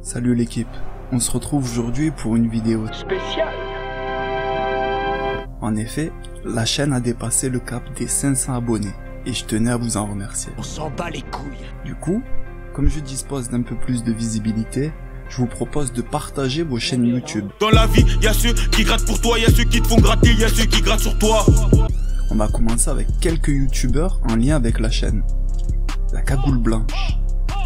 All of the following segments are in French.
Salut l'équipe, on se retrouve aujourd'hui pour une vidéo spéciale. En effet, la chaîne a dépassé le cap des 500 abonnés et je tenais à vous en remercier. On s'en bat les couilles. Du coup, comme je dispose d'un peu plus de visibilité, je vous propose de partager vos chaînes YouTube. Dans la vie, y a ceux qui grattent pour toi, y a ceux qui te font gratter, y a ceux qui grattent sur toi. On va commencer avec quelques youtubeurs en lien avec la chaîne. La Cagoule Blanche.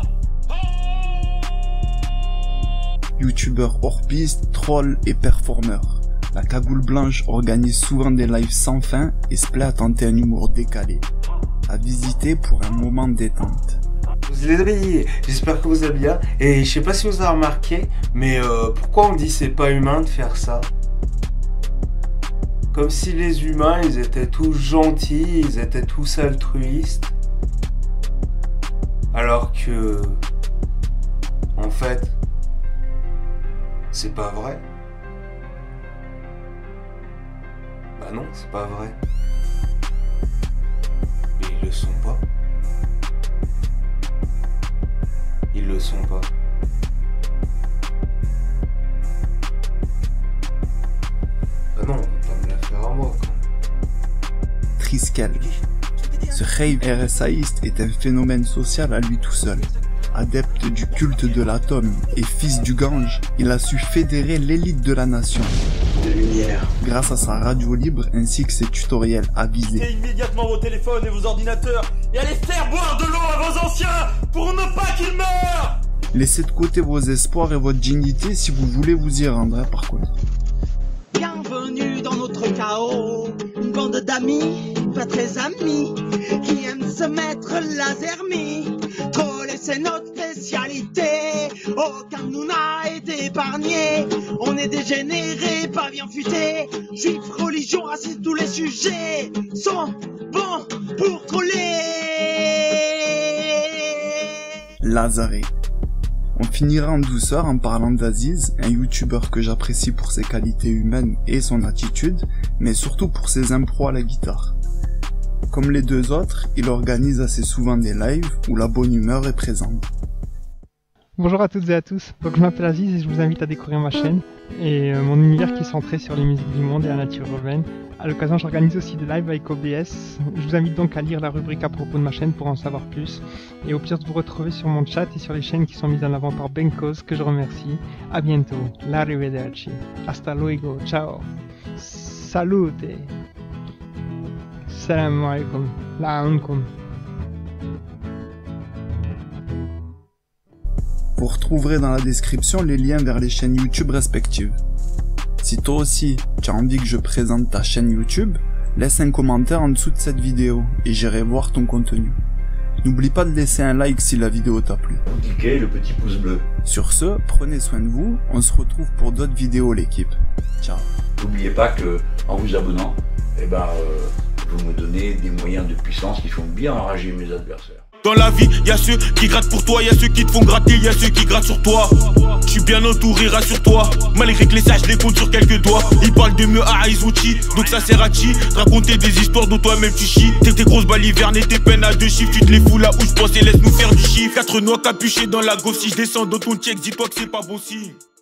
Youtubeur hors piste, troll et performeur. La Cagoule Blanche organise souvent des lives sans fin et se plaît à tenter un humour décalé. À visiter pour un moment de détente. Les amis, j'espère que vous allez bien. Et je sais pas si vous avez remarqué, mais pourquoi on dit c'est pas humain de faire ça? Comme si les humains, ils étaient tous gentils, ils étaient tous altruistes. Alors que... en fait... c'est pas vrai. Bah non, c'est pas vrai. Et ils le sont pas. Ils le sont pas. Bah non, on va pas me la faire à moi, quoi. Triskel. Ce rave RSAiste est un phénomène social à lui tout seul. Adepte du culte de l'atome et fils du Gange, il a su fédérer l'élite de la nation. De lumière. Grâce à sa radio libre ainsi que ses tutoriels avisés. Mettez immédiatement vos téléphones et vos ordinateurs et allez faire boire de l'eau à vos anciens pour ne pas qu'ils meurent. Laissez de côté vos espoirs et votre dignité si vous voulez vous y rendre, par contre. Bienvenue dans notre chaos, une bande d'amis, pas très amis, qui aiment se mettre la zermie. Troller c'est notre spécialité, aucun de nous n'a été épargné. On est dégénérés, pas bien futés, juifs, religion, racisme, tous les sujets sont bons pour troller. Lazare. On finira en douceur en parlant d'Aziz, un youtubeur que j'apprécie pour ses qualités humaines et son attitude, mais surtout pour ses impros à la guitare. Comme les deux autres, il organise assez souvent des lives où la bonne humeur est présente. Bonjour à toutes et à tous, donc je m'appelle Aziz et je vous invite à découvrir ma chaîne et mon univers qui est centré sur les musiques du monde et la nature urbaine. À l'occasion, j'organise aussi des lives avec OBS. Je vous invite donc à lire la rubrique à propos de ma chaîne pour en savoir plus. Et au pire de vous retrouver sur mon chat et sur les chaînes qui sont mises en avant par Benkos, que je remercie. A bientôt. L'arrivederci. Hasta luego. Ciao. Salute. Salam alaikum. La'ankum. Vous retrouverez dans la description les liens vers les chaînes YouTube respectives. Si toi aussi, tu as envie que je présente ta chaîne YouTube, laisse un commentaire en dessous de cette vidéo et j'irai voir ton contenu. N'oublie pas de laisser un like si la vidéo t'a plu. Cliquez le petit pouce bleu. Sur ce, prenez soin de vous, on se retrouve pour d'autres vidéos l'équipe. Ciao. N'oubliez pas que en vous abonnant, vous me donnez des moyens de puissance qui font bien enrager mes adversaires. Dans la vie, y a ceux qui grattent pour toi, y a ceux qui te font gratter, y a ceux qui grattent sur toi. Je suis bien entouré, rassure-toi. Malgré que les sages les comptent sur quelques doigts. Ils parlent de mieux à Aizuchi, donc ça sert à chi de raconter des histoires dont toi-même tu chies. Tes grosses balivernes et tes peines à deux chiffres, tu te les fous là où je pense et laisse nous faire du chiffre. 4 noix capuchés dans la gauche, si je descends dans ton check, dis-toi que c'est pas bon signe.